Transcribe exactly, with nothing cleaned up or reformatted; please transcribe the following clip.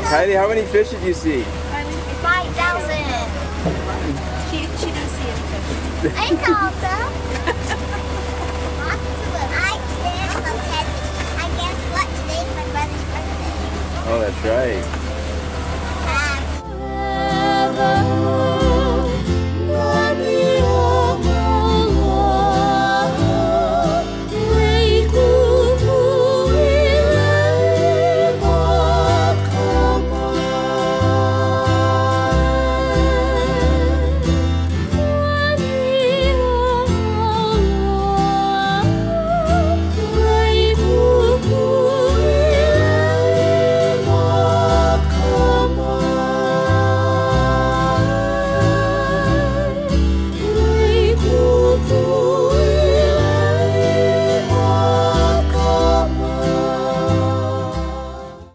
Kylie, how many fish did you see? five thousand. She, she didn't see any fish. I saw some. I did. I guess what? Today's my brother's birthday. Oh, that's right.